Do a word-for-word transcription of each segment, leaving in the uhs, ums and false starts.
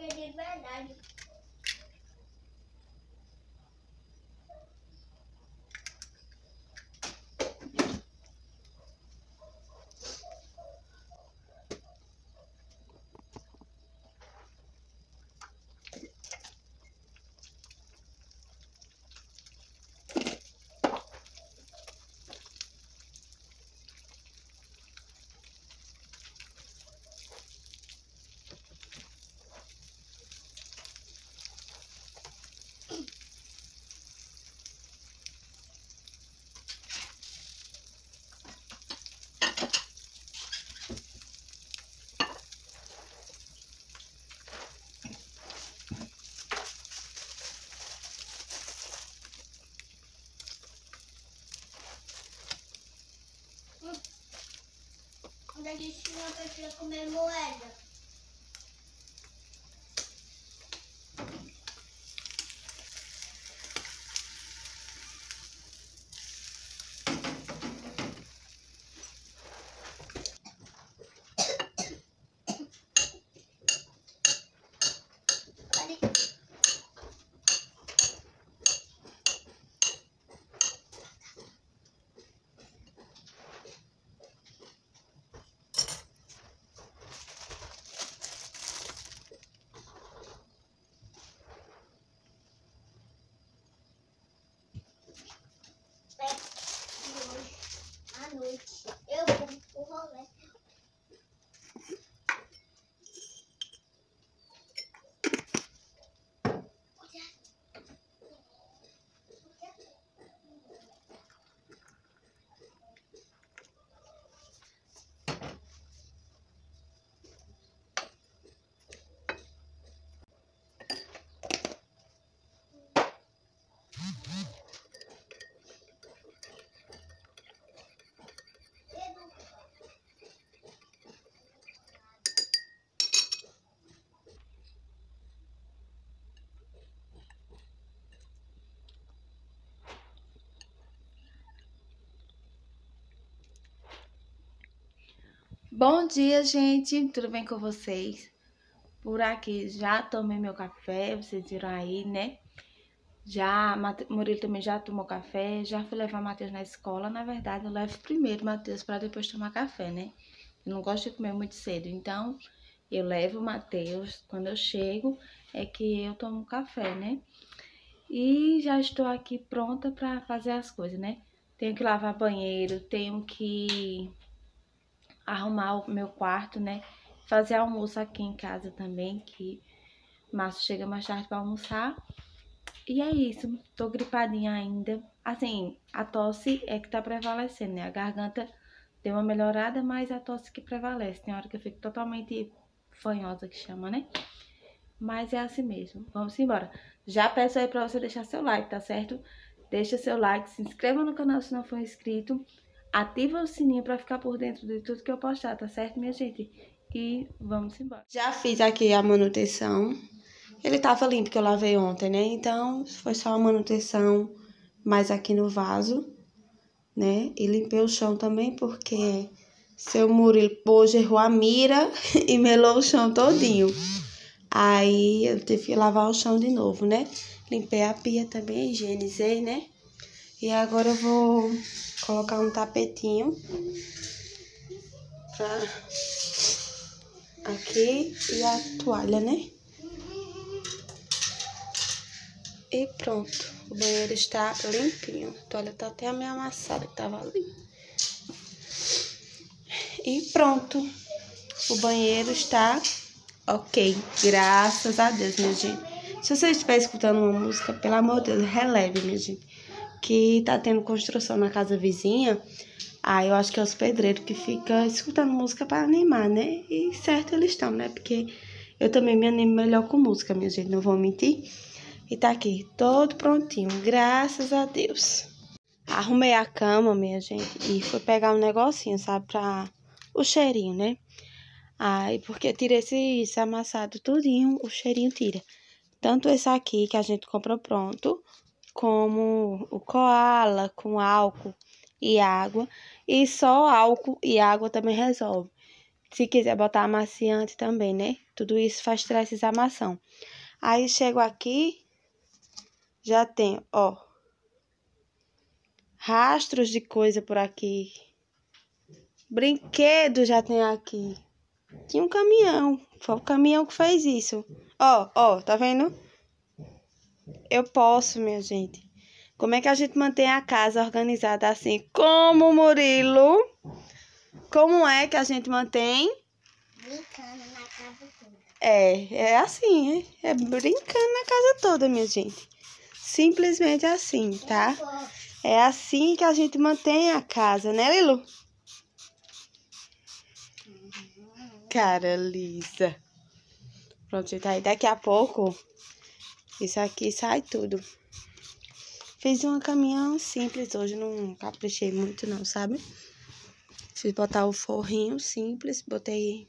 é de verdade. Quando a gente não precisa comer moeda. À noite eu vou pro rolê. Bom dia, gente, tudo bem com vocês? Por aqui já tomei meu café, vocês viram aí, né? Já, Murilo também já tomou café, já fui levar Matheus na escola. Na verdade, eu levo primeiro Matheus para depois tomar café, né? Eu não gosto de comer muito cedo, então eu levo o Matheus. Quando eu chego, é que eu tomo café, né? E já estou aqui pronta para fazer as coisas, né? Tenho que lavar banheiro, tenho que arrumar o meu quarto, né? Fazer almoço aqui em casa também, que Márcio chega mais tarde para almoçar. E é isso, tô gripadinha ainda. Assim, a tosse é que tá prevalecendo, né? A garganta deu uma melhorada, mas a tosse que prevalece. Tem hora que eu fico totalmente fanhosa, que chama, né? Mas é assim mesmo. Vamos embora. Já peço aí pra você deixar seu like, tá certo? Deixa seu like, se inscreva no canal se não for inscrito. Ativa o sininho pra ficar por dentro de tudo que eu postar, tá certo, minha gente? E vamos embora. Já fiz aqui a manutenção. Ele tava limpo que eu lavei ontem, né? Então, foi só a manutenção mais aqui no vaso, né? E limpei o chão também porque seu Murilo hoje errou a mira e melou o chão todinho. Aí eu tive que lavar o chão de novo, né? Limpei a pia também, higienizei, né? E agora eu vou colocar um tapetinho pra aqui e a toalha, né? E pronto, o banheiro está limpinho. A toalha tá até meio amassada que tava ali. E pronto, o banheiro está ok, graças a Deus, minha gente. Se você estiver escutando uma música, pelo amor de Deus, releve, minha gente. Que tá tendo construção na casa vizinha. Ah, eu acho que é os pedreiros que ficam escutando música para animar, né? E certo eles estão, né? Porque eu também me animo melhor com música, minha gente, não vou mentir. E tá aqui, todo prontinho, graças a Deus. Arrumei a cama, minha gente, e fui pegar um negocinho, sabe, pra o cheirinho, né? Aí, porque tira esse, esse amassado tudinho, o cheirinho tira. Tanto esse aqui, que a gente comprou pronto, como o Koala, com álcool e água. E só álcool e água também resolve. Se quiser botar amaciante também, né? Tudo isso faz tirar esses amação. Aí chego aqui, já tem, ó, rastros de coisa por aqui. Brinquedo já tem aqui. Tinha um caminhão. Foi o caminhão que fez isso. Ó, ó, tá vendo? Eu posso, minha gente. Como é que a gente mantém a casa organizada assim? Como, Murilo? Como é que a gente mantém? Brincando na casa toda. É, é assim, hein? É brincando na casa toda, minha gente. Simplesmente assim, tá? É assim que a gente mantém a casa, né, Lilu? Cara lisa. Pronto, gente, aí daqui a pouco isso aqui sai tudo. Fiz uma caminhão simples hoje, não caprichei muito não, sabe? Fiz botar o forrinho simples, botei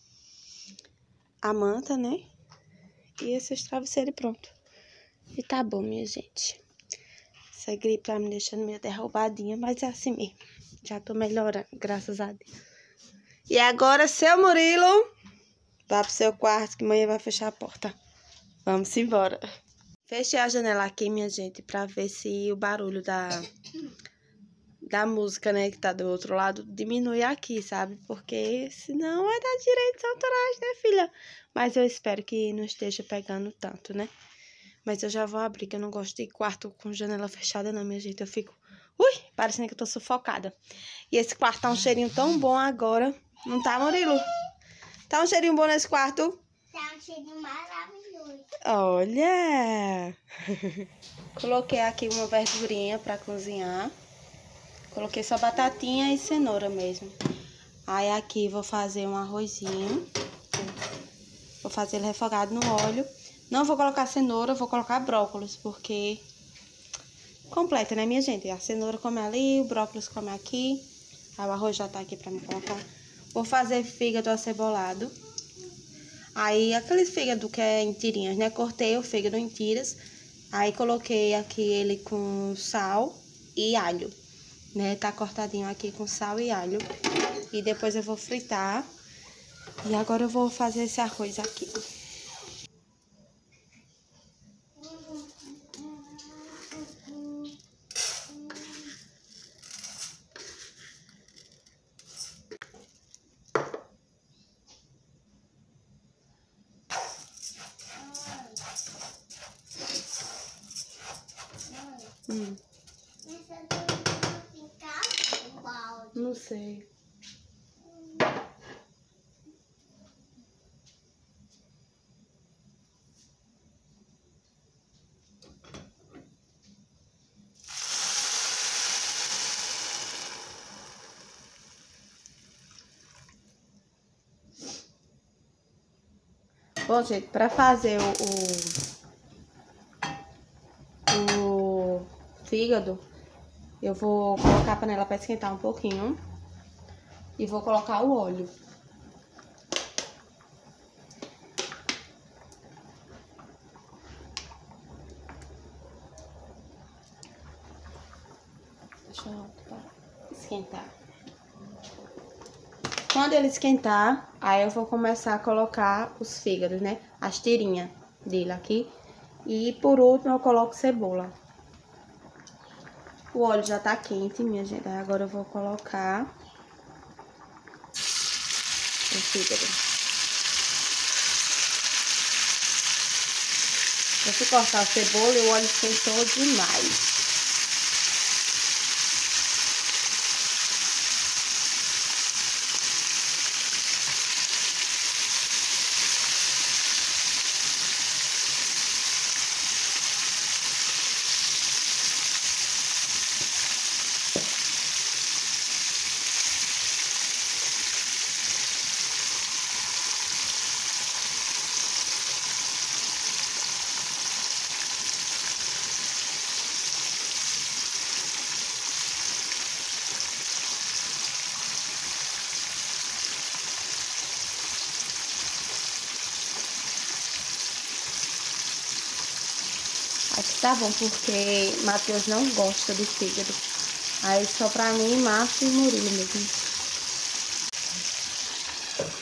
a manta, né? E esses travesseiros e pronto. E tá bom, minha gente. Essa gripe tá me deixando meio derrubadinha, mas é assim mesmo. Já tô melhorando, graças a Deus. E agora, seu Murilo, vá pro seu quarto que amanhã vai fechar a porta. Vamos embora. Fechei a janela aqui, minha gente, pra ver se o barulho da, da música, né, que tá do outro lado, diminui aqui, sabe? Porque senão vai dar direitos autorais, né, filha? Mas eu espero que não esteja pegando tanto, né? Mas eu já vou abrir, que eu não gosto de quarto com janela fechada, não, minha gente. Eu fico, ui, parecendo que eu tô sufocada. E esse quarto tá um cheirinho tão bom agora. Não tá, Murilo? Tá um cheirinho bom nesse quarto? Tá um cheirinho maravilhoso. Olha! Coloquei aqui uma verdurinha pra cozinhar. Coloquei só batatinha e cenoura mesmo. Aí aqui vou fazer um arrozinho. Vou fazer ele refogado no óleo. Não vou colocar cenoura, vou colocar brócolis, porque completa, né, minha gente? A cenoura come ali, o brócolis come aqui. Aí o arroz já tá aqui pra me colocar. Vou fazer fígado acebolado. Aí, aqueles fígado que é em tirinhas, né? Cortei o fígado em tiras. Aí, coloquei aqui ele com sal e alho, né? Tá cortadinho aqui com sal e alho. E depois eu vou fritar. E agora eu vou fazer esse arroz aqui. Hum. Essa daqui fica igual. Não sei. Bom, gente, pra fazer o, o, o fígado, eu vou colocar a panela pra esquentar um pouquinho e vou colocar o óleo. Deixa eu esquentar. Quando ele esquentar, aí eu vou começar a colocar os fígados, né? As tirinhas dele aqui. E por último eu coloco cebola. O óleo já tá quente, minha gente. Aí agora eu vou colocar o fígado. Eu fui cortar a cebola e o óleo esquentou demais. Aqui tá bom, porque Matheus não gosta do fígado. Aí só pra mim, Márcio e Murilo mesmo.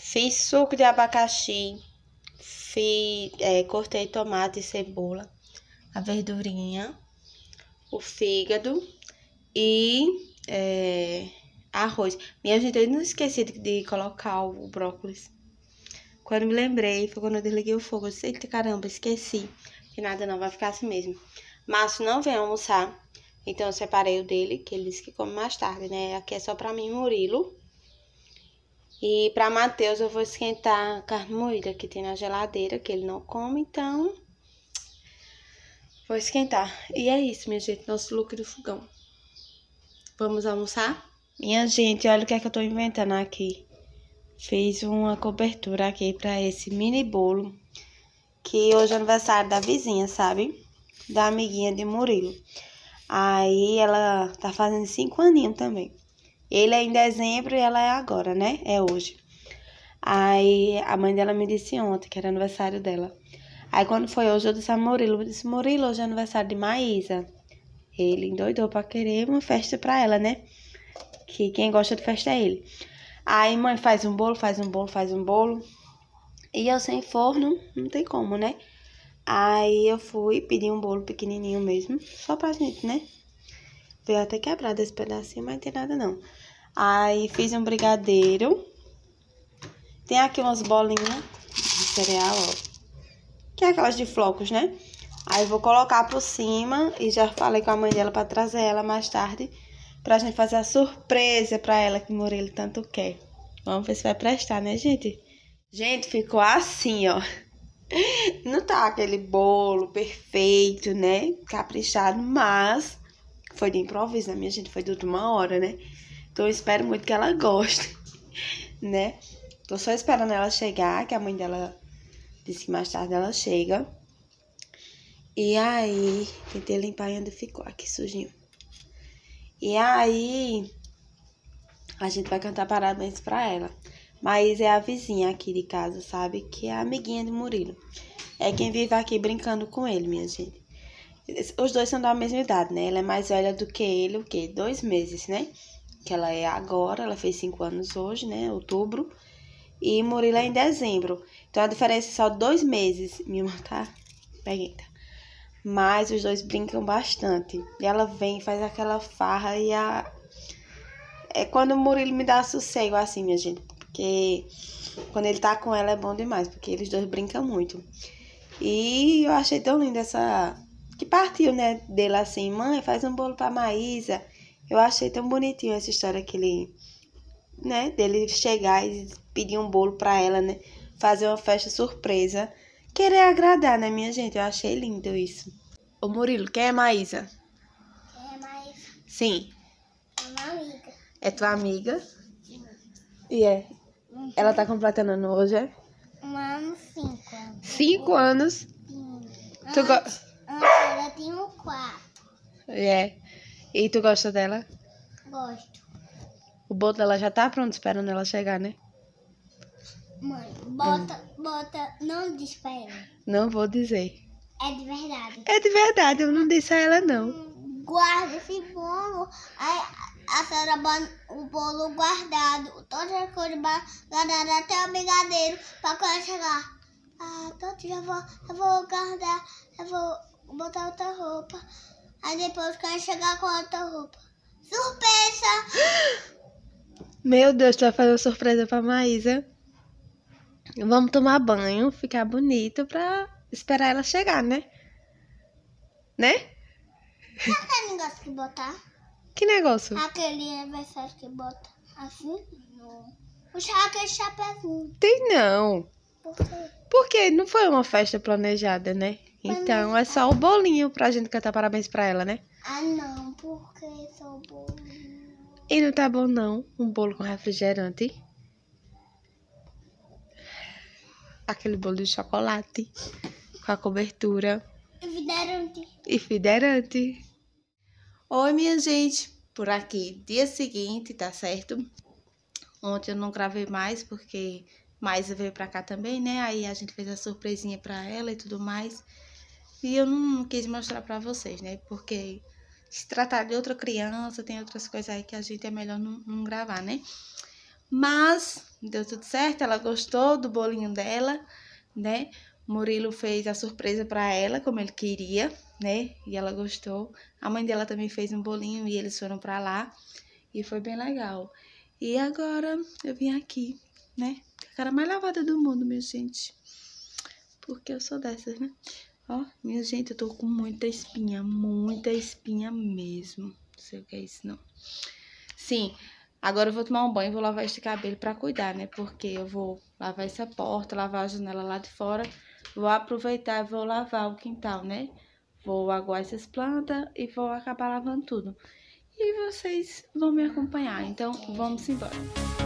Fiz suco de abacaxi. Fiz, é, cortei tomate e cebola. A verdurinha. O fígado. E é, arroz. Minha gente, eu não esqueci de, de colocar o brócolis. Quando me lembrei, foi quando eu desliguei o fogo. Eu disse, eita, caramba, esqueci. Que nada não, vai ficar assim mesmo. Márcio não vem almoçar. Então eu separei o dele, que ele disse que come mais tarde, né? Aqui é só pra mim e Murilo. E pra Matheus eu vou esquentar a carne moída que tem na geladeira, que ele não come, então... Vou esquentar. E é isso, minha gente, nosso look do fogão. Vamos almoçar? Minha gente, olha o que é que eu tô inventando aqui. Fiz uma cobertura aqui pra esse mini bolo. Que hoje é aniversário da vizinha, sabe? Da amiguinha de Murilo. Aí ela tá fazendo cinco aninhos também. Ele é em dezembro e ela é agora, né? É hoje. Aí a mãe dela me disse ontem que era aniversário dela. Aí quando foi hoje eu disse a Murilo, eu disse, Murilo, hoje é aniversário de Maísa. Ele endoidou pra querer uma festa pra ela, né? Que quem gosta de festa é ele. Aí mãe faz um bolo, faz um bolo, faz um bolo. E eu sem forno, não tem como, né? Aí eu fui pedir um bolo pequenininho mesmo, só pra gente, né? Veio até quebrado esse pedacinho, mas não tem nada não. Aí fiz um brigadeiro. Tem aqui umas bolinhas de cereal, ó. Que é aquelas de flocos, né? Aí eu vou colocar por cima e já falei com a mãe dela pra trazer ela mais tarde. Pra gente fazer a surpresa pra ela que o Murilo tanto quer. Vamos ver se vai prestar, né, gente? Gente, ficou assim, ó. Não tá aquele bolo perfeito, né? Caprichado, mas foi de improviso, né, minha gente? Foi de última hora, né? Então eu espero muito que ela goste, né? Tô só esperando ela chegar, que a mãe dela disse que mais tarde ela chega. E aí, tentei limpar e ainda ficou aqui sujinho. E aí, a gente vai cantar parabéns pra ela. Mas é a vizinha aqui de casa, sabe? Que é a amiguinha de Murilo. É quem vive aqui brincando com ele, minha gente. Os dois são da mesma idade, né? Ela é mais velha do que ele, o quê? Dois meses, né? Que ela é agora, ela fez cinco anos hoje, né? Outubro. E Murilo é em dezembro. Então a diferença é só dois meses. Minha irmã tá peguenta. Mas os dois brincam bastante. E ela vem, faz aquela farra e a... É quando o Murilo me dá sossego assim, minha gente. Porque quando ele tá com ela é bom demais, porque eles dois brincam muito. E eu achei tão linda essa... Que partiu, né, dele assim, mãe, faz um bolo pra Maísa. Eu achei tão bonitinho essa história que ele... Né, dele chegar e pedir um bolo pra ela, né? Fazer uma festa surpresa. Querer agradar, né, minha gente? Eu achei lindo isso. Ô, Murilo, quem é Maísa? Quem é Maísa? Sim. É uma amiga. É tua amiga? E é? Uhum. Ela tá completando ano hoje, é? Um ano, cinco anos. Cinco anos? Sim. Tu go... Antes, antes ela tinha um quatro. É. E tu gosta dela? Gosto. O bolo dela já tá pronto, esperando ela chegar, né? Mãe, bota, hum. bota, não diz pra ela. Não vou dizer. É de verdade. É de verdade, eu não disse a ela, não. Hum, guarda esse bolo. Aí a senhora bota o bolo guardado. Toda a coisa guardada até o brigadeiro. Pra quando chegar. Ah, todo dia eu vou, eu vou guardar. Eu vou botar outra roupa. Aí depois quando chegar com outra roupa. Surpresa! Meu Deus, tu vai fazer uma surpresa pra Maísa. Vamos tomar banho, ficar bonito pra esperar ela chegar, né? Né? Aquele negócio que botar? Que negócio? Aquele aniversário que bota assim? Não. Puxar aquele chapéuzinho. Tem não. Por quê? Porque não foi uma festa planejada, né? Então é só o bolinho pra gente cantar parabéns pra ela, né? Ah, não. Por que só o bolinho? E não tá bom, não. Um bolo com refrigerante. Aquele bolo de chocolate. Com a cobertura. E fiderante. E fiderante. Oi, minha gente. Por aqui, dia seguinte, tá certo? Ontem eu não gravei mais, porque Maísa veio pra cá também, né? Aí a gente fez a surpresinha pra ela e tudo mais. E eu não quis mostrar pra vocês, né? Porque se tratar de outra criança, tem outras coisas aí que a gente é melhor não, não gravar, né? Mas deu tudo certo, ela gostou do bolinho dela, né? Murilo fez a surpresa para ela, como ele queria, né? E ela gostou. A mãe dela também fez um bolinho e eles foram para lá. E foi bem legal. E agora eu vim aqui, né? A cara mais lavada do mundo, minha gente. Porque eu sou dessas, né? Ó, minha gente, eu tô com muita espinha, muita espinha mesmo. Não sei o que é isso, não. Sim, agora eu vou tomar um banho e vou lavar este cabelo pra cuidar, né? Porque eu vou lavar essa porta, lavar a janela lá de fora. Vou aproveitar e vou lavar o quintal, né? Vou aguar essas plantas e vou acabar lavando tudo. E vocês vão me acompanhar, então vamos embora.